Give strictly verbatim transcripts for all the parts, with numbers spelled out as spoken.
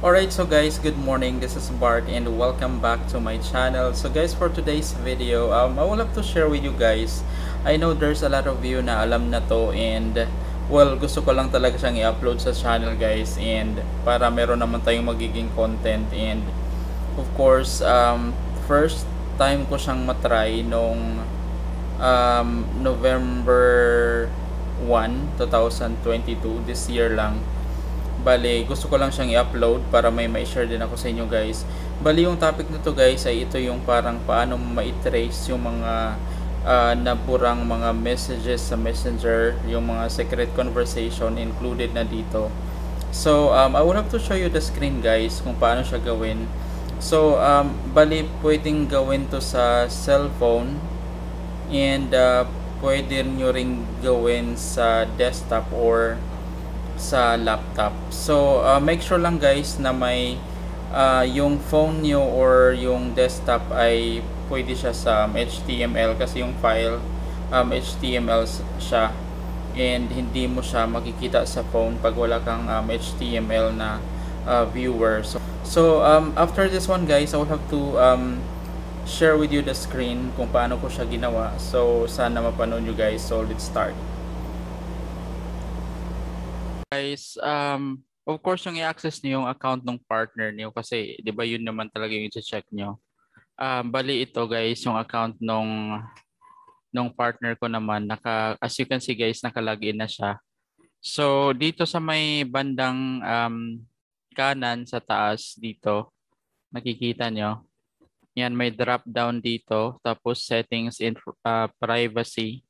Alright, so guys, good morning. This is Bart and welcome back to my channel. So guys, for today's video, um, I would love to share with you guys. I know there's a lot of you na alam na to and well, gusto ko lang talaga siyang i-upload sa channel guys and para meron naman tayong magiging content and of course, um, first time ko siyang matry nung um, November first, twenty twenty-two, this year lang. Bali, gusto ko lang siyang i-upload para may ma-share din ako sa inyo guys. Bali, yung topic nito guys ay ito yung parang paano ma-trace yung mga uh, naburang mga messages sa Messenger, yung mga secret conversation included na dito. So, um, I would have to show you the screen guys kung paano siya gawin. So, um, bali, pwedeng gawin to sa cellphone and uh, pwede nyo rin gawin sa desktop or sa laptop. So uh, make sure lang guys na may uh, yung phone nyo or yung desktop ay pwede siya sa um, H T M L kasi yung file um, H T M L siya and hindi mo siya makikita sa phone pag wala kang um, H T M L na uh, viewer. So, so um, after this one guys, I will have to um, share with you the screen kung paano ko siya ginawa. So sana mapanood nyo guys. So let's start. Guys, um, of course yung i-access niyo yung account ng partner niyo kasi 'di ba yun naman talaga yung i-check niyo. Um, bali ito guys, yung account nung nung partner ko naman naka as you can see guys, naka-login na siya. So dito sa may bandang um, kanan sa taas dito, nakikita nyo. Yan, may drop down dito, tapos settings in uh, privacy.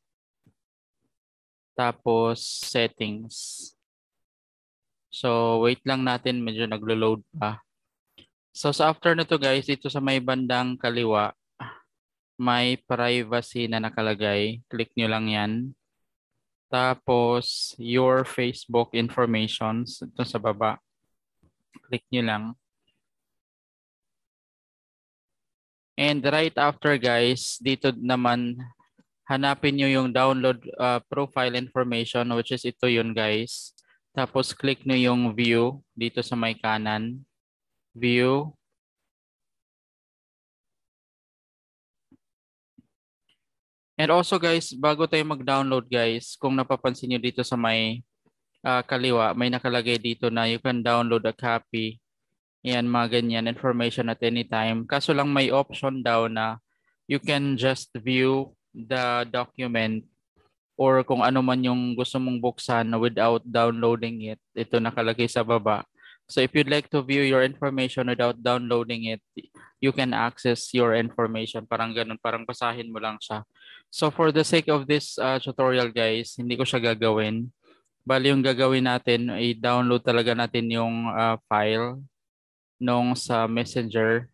Tapos settings. So, wait lang natin, medyo naglo-load pa. So, sa after na to guys, dito sa may bandang kaliwa, may privacy na nakalagay. Click nyo lang yan. Tapos, your Facebook informations, ito sa baba. Click nyo lang. And right after guys, dito naman, hanapin nyo yung download uh, profile information, which is ito yun guys. Tapos click nyo yung view dito sa may kanan. View. And also guys, bago tayo mag-download guys, kung napapansin nyo dito sa may uh, kaliwa, may nakalagay dito na you can download a copy. Yan, mga ganyan, information at any time. Kaso lang may option daw na you can just view the document or kung ano man yung gusto mong buksan without downloading it. Ito nakalagay sa baba. So if you'd like to view your information without downloading it, you can access your information. Parang ganun, parang basahin mo lang siya. So for the sake of this uh, tutorial guys, hindi ko siya gagawin. Bali yung gagawin natin, i-download talaga natin yung uh, file nung sa Messenger.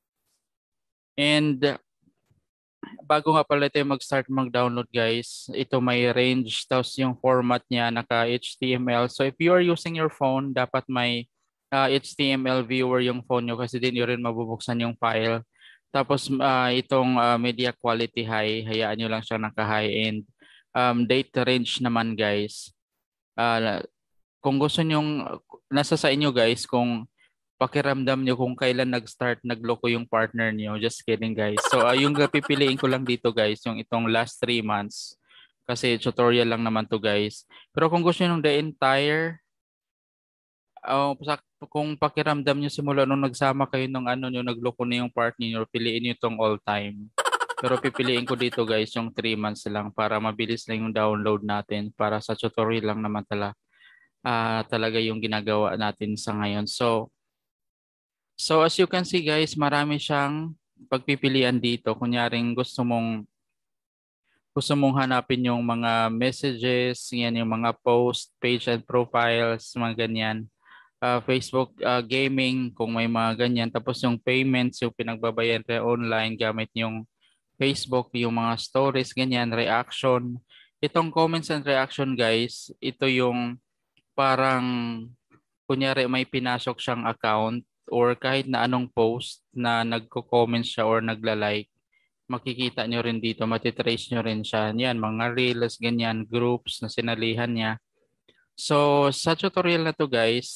And bago nga pala tayo mag-start mag-download guys, ito may range, tapos yung format niya naka H T M L. So if you are using your phone, dapat may uh, H T M L viewer yung phone nyo kasi din nyo rin mabubuksan yung file. Tapos uh, itong uh, media quality high, hayaan nyo lang siya naka-high and um, date range naman guys. Uh, kung gusto nyong, nasa sa inyo guys kung pakiramdam nyo kung kailan nag-start nagloko yung partner nyo. Just kidding guys. So uh, yung pipiliin ko lang dito guys, yung itong last three months. Kasi tutorial lang naman to guys. Pero kung gusto nyo the entire, uh, kung pakiramdam nyo simula nung nagsama kayo nung ano nyo, nagloko na yung partner nyo, piliin nyo itong all time. Pero pipiliin ko dito guys yung three months lang para mabilis lang yung download natin. Para sa tutorial lang naman tala, uh, talaga yung ginagawa natin sa ngayon. So, So as you can see guys, marami siyang pagpipilian dito. Kunyaring gusto mong gusto mong hanapin yung mga messages, yan yung mga post, page and profiles, mga ganyan. Uh, Facebook uh, gaming kung may mga ganyan. Tapos yung payments, yung pinagbabayan online gamit yung Facebook, yung mga stories, ganyan, reaction. Itong comments and reaction guys, ito yung parang kunyari may pinasok siyang account or kahit na anong post na nagko-comment siya or nagla-like, makikita nyo rin dito, matitrace nyo rin siya. Yan, mga reels, ganyan, groups na sinalihan niya. So, sa tutorial na to guys,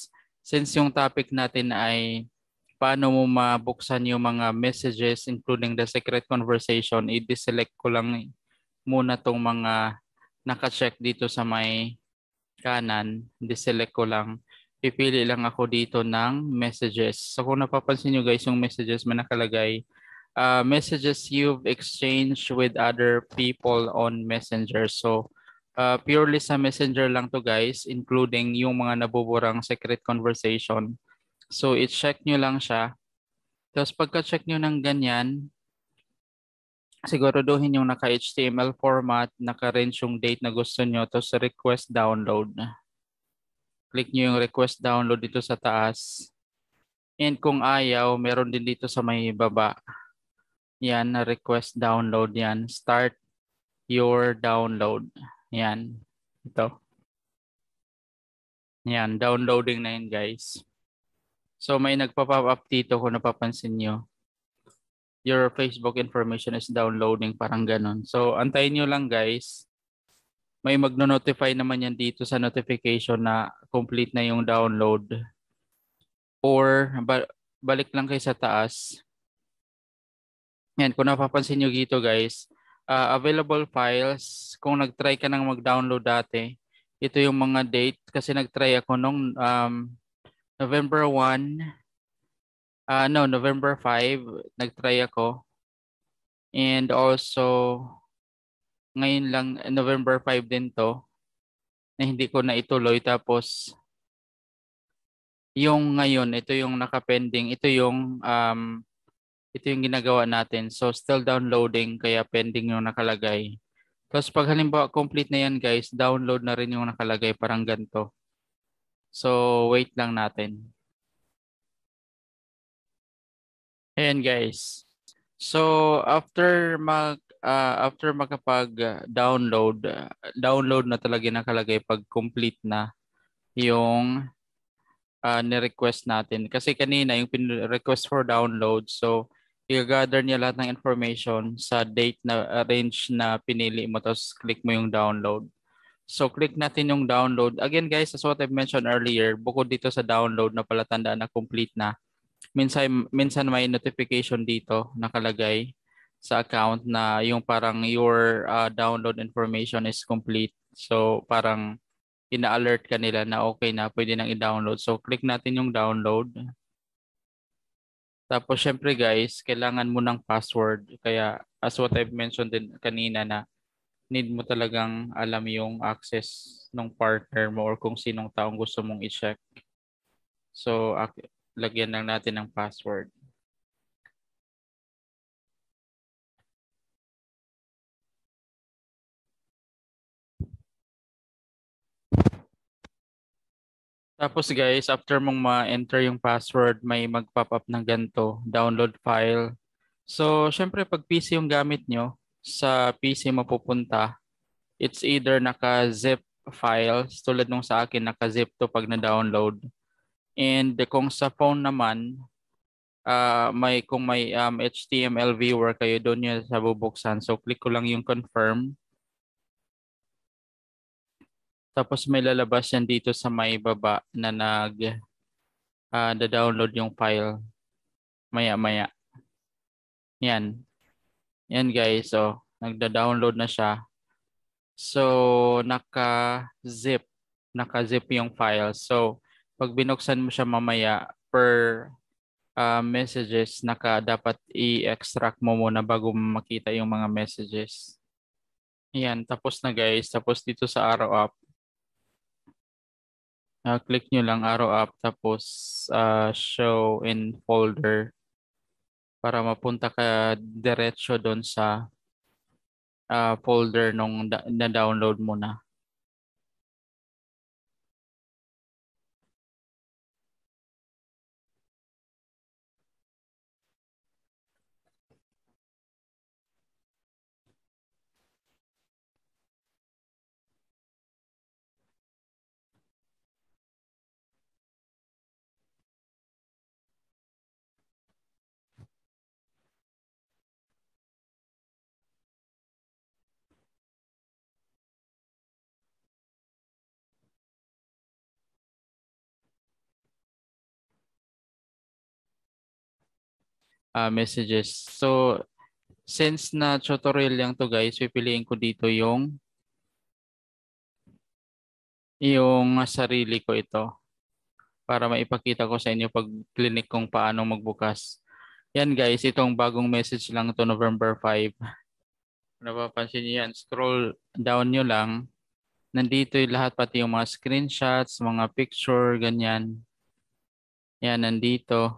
since yung topic natin ay paano mo mabuksan yung mga messages including the secret conversation, i-deselect ko lang muna tong mga naka-check dito sa may kanan. Deselect ko lang. Pipili lang ako dito ng messages. So kung napapansin nyo guys, yung messages may nakalagay, uh, messages you've exchanged with other people on Messenger. So uh, purely sa Messenger lang to guys, including yung mga nabuburang secret conversation. So i-check nyo lang siya. Tapos pagka-check nyo ng ganyan, siguraduhin yung naka-H T M L format, naka-range yung date na gusto nyo, tapos request download. Click nyo yung request download dito sa taas. And kung ayaw, meron din dito sa may baba. Yan, na request download yan. Start your download. Yan. Ito. Yan, downloading na yun guys. So may nagpa-pop up dito kung napapansin nyo. Your Facebook information is downloading, parang ganun. So antayin nyo lang guys. May magno-notify naman yan dito sa notification na complete na yung download. Or ba balik lang kayo sa taas. Yan, kung napapansin nyo dito guys, uh, available files, kung nag-try ka nang mag-download dati, ito yung mga date kasi nag-try ako nung um, November first, uh, no, November fifth, nag-try ako. And also, ngayon lang, November fifth din to, na hindi ko na ituloy. Tapos, yung ngayon, ito yung nakapending, ito yung um, ito yung ginagawa natin. So, still downloading, kaya pending yung nakalagay. Tapos, pag halimbawa, complete na yan, guys, download na rin yung nakalagay, parang ganito. So, wait lang natin. Ayan, guys. So, after mag, uh, after makapag-download, uh, download na talaga nakalagay pag complete na yung uh, ni-request natin. Kasi kanina, yung request for download, so, i-gather niya lahat ng information sa date na uh, range na pinili mo, tapos click mo yung download. So click natin yung download. Again guys, as what I mentioned earlier, bukod dito sa download na palatandaan na complete na, minsan, minsan may notification dito nakalagay sa account na yung parang your uh, download information is complete. So parang ina-alert ka nila na okay na, pwede nang i-download. So click natin yung download. Tapos syempre guys, kailangan mo ng password. Kaya as what I've mentioned din kanina na need mo talagang alam yung access ng partner mo or kung sinong taong gusto mong i-check. So lagyan lang natin ng password. Tapos guys, after mong ma-enter yung password, may mag-pop up ng ganito, download file. So syempre pag P C yung gamit nyo, sa P C mo pupunta, it's either naka-zip files, tulad nung sa akin, naka-zip to pag na-download. And kung sa phone naman, uh, may, kung may um, H T M L viewer kayo, doon nyo sa bubuksan. So click ko lang yung confirm. Tapos may lalabas yan dito sa may baba na nag uh, na-download yung file. Maya-maya. Yan. Yan guys. So, nagda-download na siya. So, naka-zip. Naka-zip yung file. So, pag binuksan mo siya mamaya per uh, messages, naka dapat i-extract mo muna bago makita yung mga messages. Yan. Tapos na guys. Tapos dito sa arrow up. Uh, click nyo lang arrow up. Tapos uh, show in folder. Para mapunta ka diretso doon sa uh, folder nung na-download mo na. uh, messages. So since na tutorial lang to guys, pipiliin ko dito yung yung sarili ko ito para maipakita ko sa inyo pag clinic kung paano magbukas. Yan guys, itong bagong message lang to November five. Napapansin niyo yan, scroll down nyo lang. Nandito yung lahat, pati yung mga screenshots, mga picture, ganyan. Yan, nandito.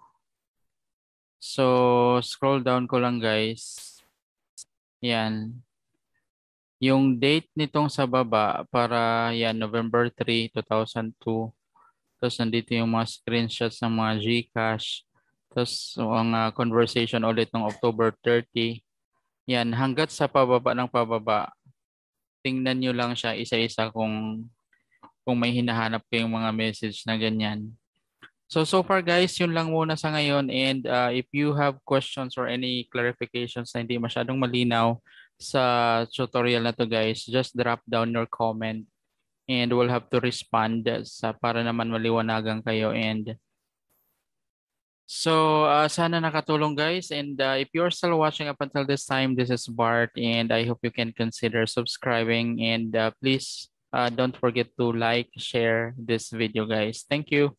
So, scroll down ko lang guys. Yan. Yung date nitong sa baba para yan, November three, two thousand two. Tapos nandito yung mga screenshots ng mga Gcash. Tapos ang uh, conversation ulit ng October thirty. Yan, hanggat sa pababa ng pababa. Tingnan nyo lang siya isa-isa kung kung may hinahanap kayong mga message na ganyan. So, so far guys, yun lang muna sa ngayon. And uh, if you have questions or any clarifications na hindi masyadong malinaw sa tutorial na to guys, just drop down your comment and we'll have to respond sa para naman maliwanagan kayo. And so, uh, sana nakatulong guys. And uh, if you're still watching up until this time, this is Bart and I hope you can consider subscribing. And uh, please uh, don't forget to like, share this video guys. Thank you.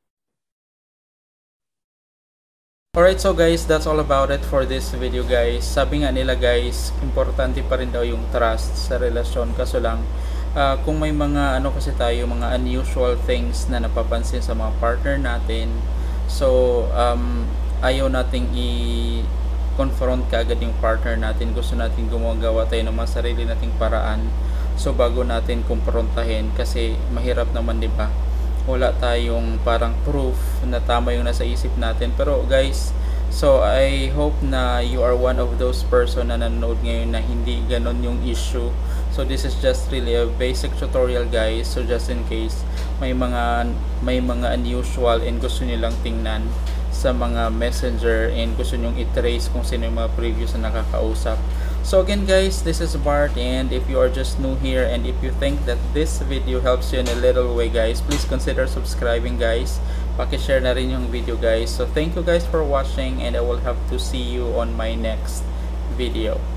Alright, so guys, that's all about it for this video guys. Sabi nga nila guys, importante pa rin daw yung trust sa relasyon. Kaso lang, uh, kung may mga ano kasi tayo, mga unusual things na napapansin sa mga partner natin, so um, ayaw nating i-confront kaagad yung partner natin. Gusto natin gumagawa tayo ng mga sarili nating paraan. So bago natin kumprontahin, kasi mahirap naman, di ba? Wala tayong parang proof na tama yung nasa isip natin. Pero guys, so I hope na you are one of those person na nanonood ngayon na hindi ganon yung issue. So this is just really a basic tutorial guys. So just in case may mga may mga unusual and gusto niyo lang tingnan sa mga messenger and gusto niyo i-trace kung sino yung mga previous na nakakausap. So again guys, this is Bart, and if you are just new here and if you think that this video helps you in a little way guys, please consider subscribing guys. Paki-share na rin yung video guys. So thank you guys for watching and I will have to see you on my next video.